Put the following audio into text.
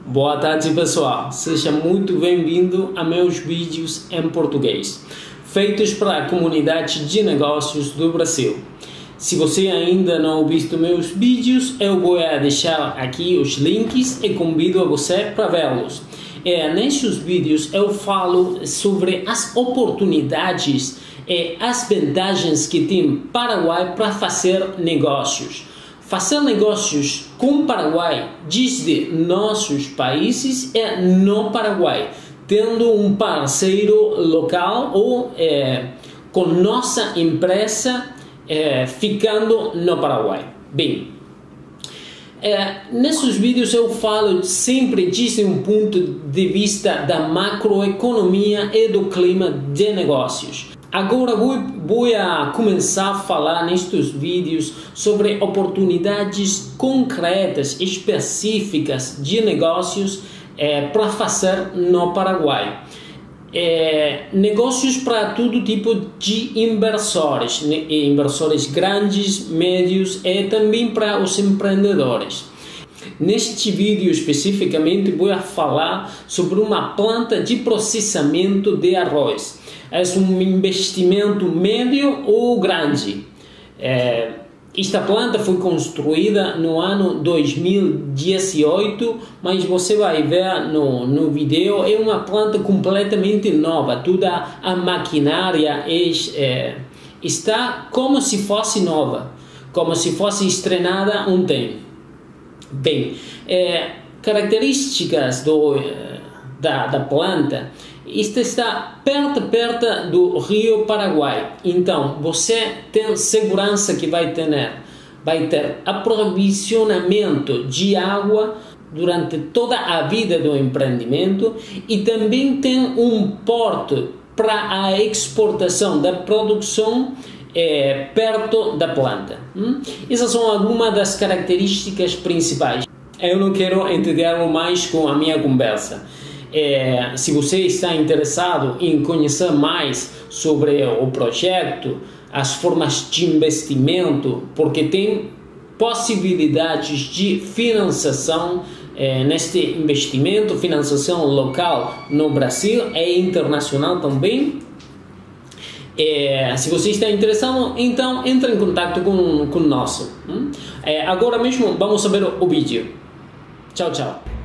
Boa tarde, pessoal. Seja muito bem-vindo a meus vídeos em português, feitos para a comunidade de negócios do Brasil. Se você ainda não viu meus vídeos, eu vou deixar aqui os links e convido a você para vê-los. Nesses vídeos eu falo sobre as oportunidades e as vantagens que tem Paraguai para fazer negócios. Fazer negócios com o Paraguai desde nossos países é no Paraguai, tendo um parceiro local ou com nossa empresa ficando no Paraguai. Bem, nesses vídeos eu falo sempre desde um ponto de vista da macroeconomia e do clima de negócios. Agora vou começar a falar nestes vídeos sobre oportunidades concretas, específicas de negócios para fazer no Paraguai. Negócios para todo tipo de inversores, inversores grandes, médios e também para os empreendedores. Neste vídeo especificamente vou falar sobre uma planta de processamento de arroz. É um investimento médio ou grande. Esta planta foi construída no ano 2018, mas você vai ver no vídeo, é uma planta completamente nova. Toda a maquinária está como se fosse nova, como se fosse estrenada ontem. Bem, características da planta. Esta está perto do Rio Paraguai, então você tem segurança que vai ter aprovisionamento de água durante toda a vida do empreendimento e também tem um porto para a exportação da produção perto da planta. Essas são algumas das características principais. Eu não quero entender mais com a minha conversa. Se você está interessado em conhecer mais sobre o projeto, as formas de investimento, porque tem possibilidades de financiação neste investimento, financiação local no Brasil e internacional também. Se você está interessado, então entre em contato com nós. Agora mesmo vamos ver o vídeo. Tchau, tchau.